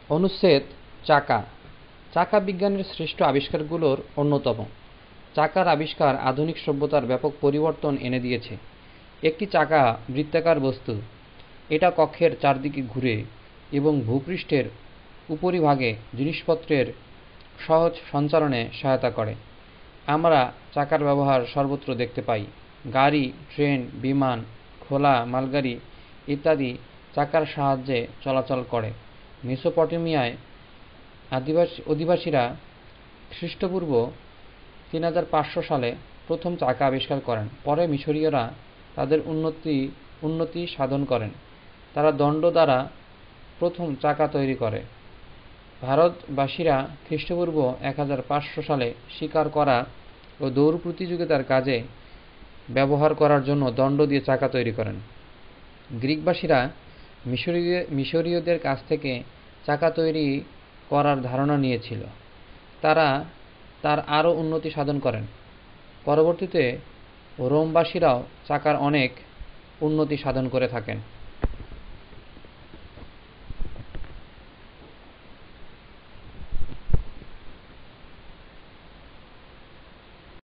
অনুচ্ছেদ চাকা। চাকা বিজ্ঞানের শ্রেষ্ঠ আবিষ্কারগুলোর অন্যতম। চাকার আবিষ্কার আধুনিক সভ্যতার ব্যাপক পরিবর্তন এনে দিয়েছে। একটি চাকা বৃত্তাকার বস্তু। এটা কক্ষের চারদিকে ঘুরে এবং ভূপৃষ্ঠের উপরিভাগে জিনিসপত্রের সহজ সঞ্চালনে সহায়তা করে। আমরা চাকার ব্যবহার সর্বত্র দেখতে পাই। গাড়ি, ট্রেন, বিমান, খোলা মালগাড়ি ইত্যাদি চাকার সাহায্যে চলাচল করে। মেসোপটেমিয়ায় অধিবাসীরা খ্রিস্টপূর্ব ৩৫০০ সালে প্রথম চাকা আবিষ্কার করেন। পরে মিশরীয়রা তাদের উন্নতি সাধন করেন। তারা দণ্ড দ্বারা প্রথম চাকা তৈরি করে। ভারতবাসীরা খ্রিস্টপূর্ব ১৫০০ সালে শিকার করা ও দৌড় প্রতিযোগিতার কাজে ব্যবহার করার জন্য দণ্ড দিয়ে চাকা তৈরি করেন। গ্রিকবাসীরা মিশরীয়দের কাছ থেকে চাকা তৈরি করার ধারণা নিয়েছিল। তারা তার আরও উন্নতি সাধন করেন। পরবর্তীতে রোমবাসীরাও চাকার অনেক উন্নতি সাধন করে থাকেন।